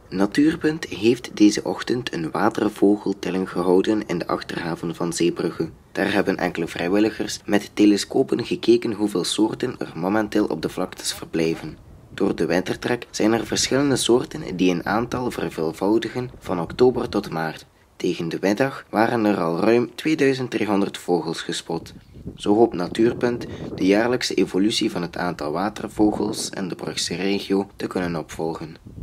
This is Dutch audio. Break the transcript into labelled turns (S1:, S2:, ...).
S1: Natuurpunt heeft deze ochtend een watervogeltelling gehouden in de achterhaven van Zeebrugge. Daar hebben enkele vrijwilligers met telescopen gekeken hoeveel soorten er momenteel op de vlaktes verblijven. Door de wintertrek zijn er verschillende soorten die in aantal verveelvoudigen van oktober tot maart. Tegen de middag waren er al ruim 2300 vogels gespot. Zo hoopt Natuurpunt de jaarlijkse evolutie van het aantal watervogels in de Brugse regio te kunnen opvolgen.